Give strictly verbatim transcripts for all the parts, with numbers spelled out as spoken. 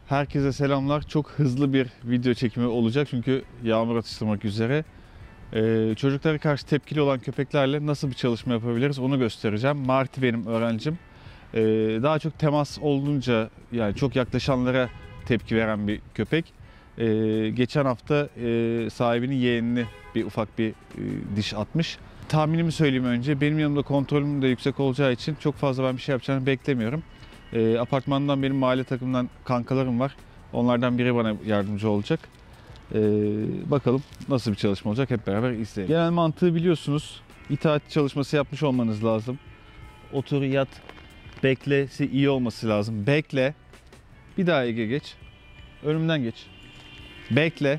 Herkese selamlar. Çok hızlı bir video çekimi olacak çünkü yağmur atıştırmak üzere. Ee, çocuklara karşı tepkili olan köpeklerle nasıl bir çalışma yapabiliriz onu göstereceğim. Marty benim öğrencim. Ee, daha çok temas olunca, yani çok yaklaşanlara tepki veren bir köpek. Ee, geçen hafta e, sahibinin yeğenini bir ufak bir e, diş atmış. Tahminimi söyleyeyim önce. Benim yanımda kontrolüm de yüksek olacağı için çok fazla ben bir şey yapacağını beklemiyorum. E, apartmandan benim mahalle takımından kankalarım var. Onlardan biri bana yardımcı olacak. E, bakalım nasıl bir çalışma olacak, hep beraber izleyelim. Genel mantığı biliyorsunuz. İtaat çalışması yapmış olmanız lazım. Otur, yat, beklesi iyi olması lazım. Bekle. Bir daha Ege geç. Önümden geç. Bekle.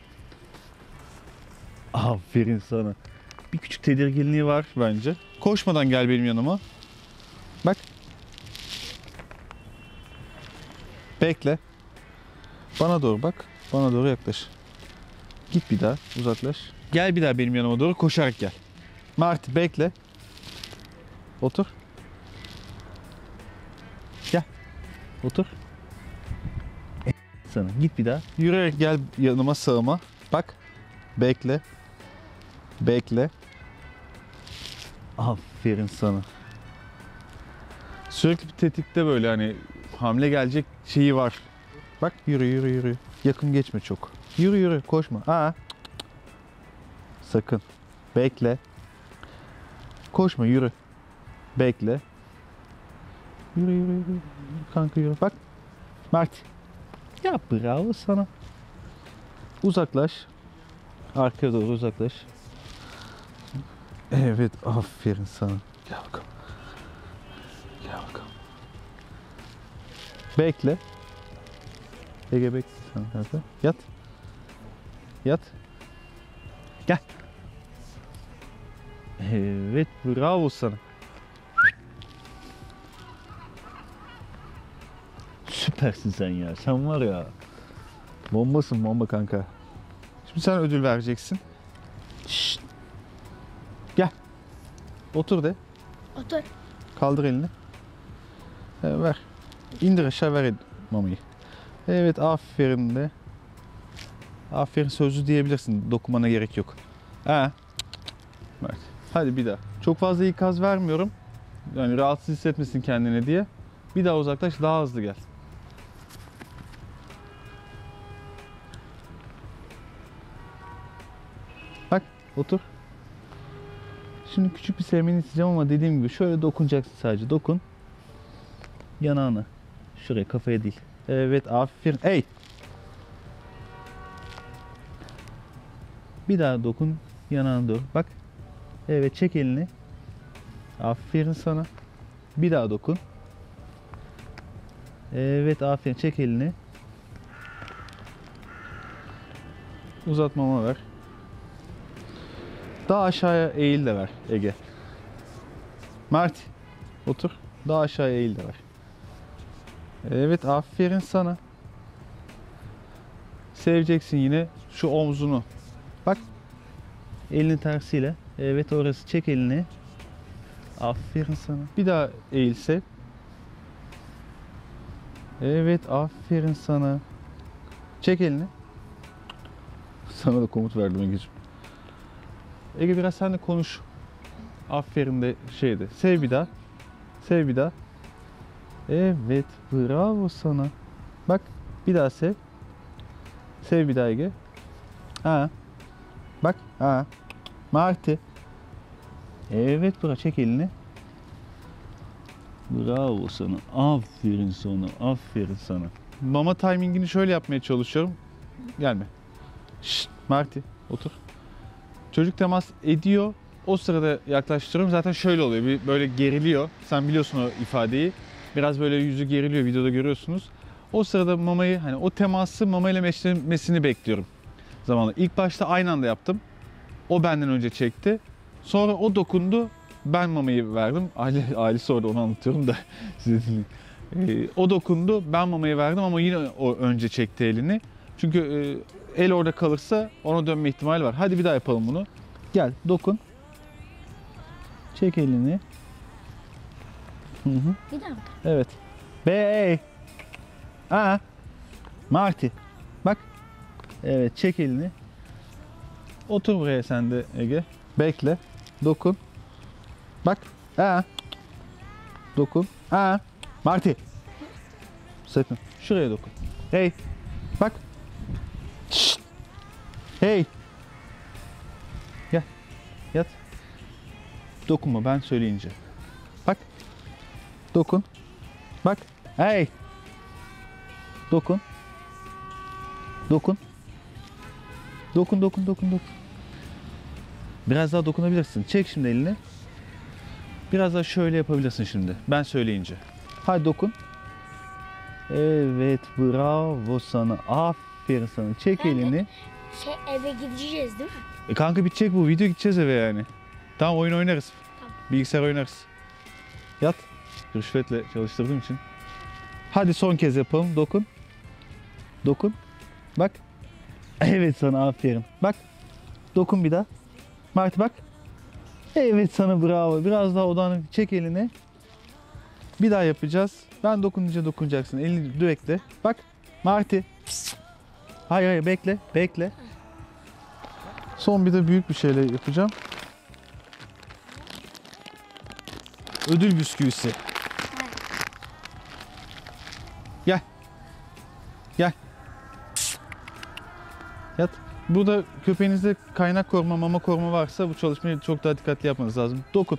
Aferin sana. Bir küçük tedirginliği var bence. Koşmadan gel benim yanıma. Bak. Bekle. Bana doğru bak. Bana doğru yaklaş. Git bir daha. Uzaklaş. Gel bir daha benim yanıma doğru koşarak gel. Marty bekle. Otur. Gel. Otur. E sana. Git bir daha. Yürüyerek gel yanıma, sağıma. Bak. Bekle. Bekle. Aferin sana. Sürekli bir tetikte, böyle hani hamle gelecek şeyi var. Bak, yürü yürü yürü. Yakın geçme çok. Yürü yürü, koşma. Aa. Sakın. Bekle. Koşma, yürü. Bekle. Yürü yürü yürü. Kanka yürü. Bak. Marty. Ya bravo sana. Uzaklaş. Arkaya doğru uzaklaş. Evet, aferin sana. Gel bakalım. Gel bakalım. Bekle. Ege bekle. Sen kanka. Yat. Yat. Gel. Evet, bravo sana. Süpersin sen ya. Sen var ya. Bombasın bomba kanka. Şimdi sen ödül vereceksin. Şşt. Gel. Otur de. Otur. Kaldır elini. He, ver. İndir aşağı, ver mamayı. Evet, aferin de. Aferin, sözlü diyebilirsin. Dokunmana gerek yok. Ha. Evet. Hadi bir daha. Çok fazla ikaz vermiyorum. Yani rahatsız hissetmesin kendini diye. Bir daha uzaklaş, daha hızlı gel. Bak, otur. Şimdi küçük bir sevmeni isteyeceğim ama dediğim gibi şöyle dokunacaksın sadece. Dokun. Yanağına. Şuraya, kafaya değil. Evet, aferin. Hey! Bir daha dokun. Yanağına doğru. Bak. Evet, çek elini. Aferin sana. Bir daha dokun. Evet, aferin. Çek elini. Uzatmama ver. Daha aşağıya eğil de ver Ege. Marty. Otur. Daha aşağıya eğil de ver. Evet, aferin sana. Seveceksin yine şu omzunu. Bak. Elini tersiyle. Evet, orası. Çek elini. Aferin sana. Bir daha eğilse. Evet, aferin sana. Çek elini. Sana da komut verdim Ege'ciğim. Ege, biraz sen de konuş. Aferin de şeyde. Sev bir daha. Sev bir daha. Evet, bravo sana. Bak, bir daha sev. Sev bir daha Ege. Ha. Bak, ha. Marty. Evet, bırak, çek elini. Bravo sana. Aferin sana. Aferin sana. Mama timingini şöyle yapmaya çalışıyorum. Gelme. Şşt, Marty, otur. Çocuk temas ediyor. O sırada yaklaştırıyorum. Zaten şöyle oluyor. Bir böyle geriliyor. Sen biliyorsun o ifadeyi. Biraz böyle yüzü geriliyor. Videoda görüyorsunuz. O sırada mamayı, hani o teması mamayla meşlemesini bekliyorum. Zamanla. İlk başta aynı anda yaptım. O benden önce çekti. Sonra o dokundu. Ben mamayı verdim. Aile, ailesi orada, onu anlatıyorum da size dinleyin. Ee, o dokundu. Ben mamayı verdim ama yine o önce çekti elini. Çünkü e, el orada kalırsa ona dönme ihtimali var. Hadi bir daha yapalım bunu. Gel, dokun. Çek elini. Hı hı. Bir daha mı? Evet. Bey. Aa. Marty. Bak. Evet, çek elini. Otur buraya sen de Ege. Bekle. Dokun. Bak. Ha. Dokun. Ha. Marty. Sakın. Şuraya dokun. Hey. Bak. Şşt. Hey. Gel. Yat. Dokunma ben söyleyince. Bak. Dokun. Bak. Hey. Dokun. Dokun. Dokun, dokun, dokun, dokun. Biraz daha dokunabilirsin. Çek şimdi elini. Biraz daha şöyle yapabilirsin şimdi. Ben söyleyince. Hadi dokun. Evet, bravo sana. Aferin sana. Çek elini. Şey, eve gideceğiz değil mi? E kanka bitecek bu video, gideceğiz eve yani. Tamam, oyun oynarız. Tamam. Bilgisayar oynarız. Yat. Rüşvetle çalıştırdığım için. Hadi son kez yapalım. Dokun. Dokun. Bak. Evet sana, aferin. Bak. Dokun bir daha. Marty bak. Evet sana, bravo. Biraz daha odağını çek elini. Bir daha yapacağız. Ben dokununca dokunacaksın. Elini bekle. Bak. Marty. Hayır hayır, bekle. Bekle. Son bir de büyük bir şeyle yapacağım. Ödül bisküvisi. Gel. Gel. Yat. Burada köpeğinizde kaynak koruma, mama koruma varsa bu çalışmayı çok daha dikkatli yapmanız lazım. Dokun.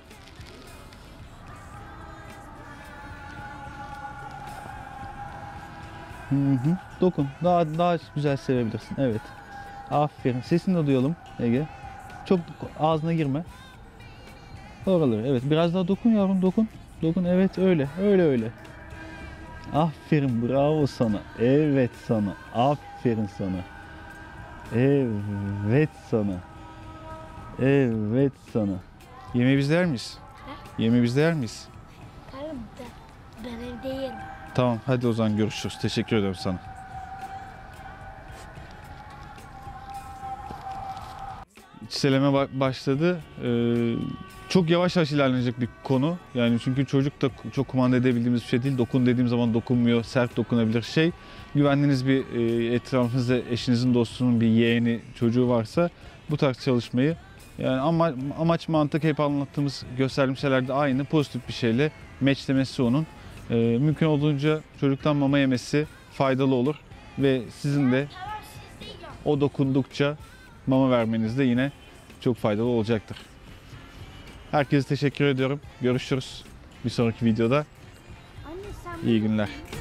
Hı hı. Dokun. Daha daha güzel sevebilirsin. Evet. Aferin. Sesini de duyalım Ege. Çok ağzına girme. Oraları. Evet. Biraz daha dokun yavrum, dokun. Dokun. Evet öyle. Öyle öyle. Aferin. Bravo sana. Evet sana. Aferin sana. Evet sana. Evet sana. Yemeği biz de yer miyiz? He? Yemeği biz de yer miyiz? Kanka ben, ben evde yerim. Tamam, hadi o zaman görüşürüz. Teşekkür ederim sana. Çiseleme ba- başladı. Ee, çok yavaş yavaş ilerlenecek bir konu. Yani çünkü çocuk da çok kumanda edebildiğimiz bir şey değil. Dokun dediğim zaman dokunmuyor. Sert dokunabilir. Şey, güvendiğiniz bir e, etrafınızda eşinizin, dostunun bir yeğeni, çocuğu varsa bu tarz çalışmayı, yani ama, amaç mantık hep anlattığımız, gösterdiğimiz şeyler de aynı. Pozitif bir şeyle matchlemesi onun. Ee, mümkün olduğunca çocuktan mama yemesi faydalı olur ve sizin de o dokundukça mama vermeniz de yine çok faydalı olacaktır. Herkese teşekkür ediyorum. Görüşürüz bir sonraki videoda. Anne sen İyi günler.